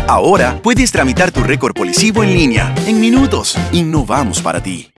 Ahora puedes tramitar tu récord policivo en línea. En minutos, innovamos para ti.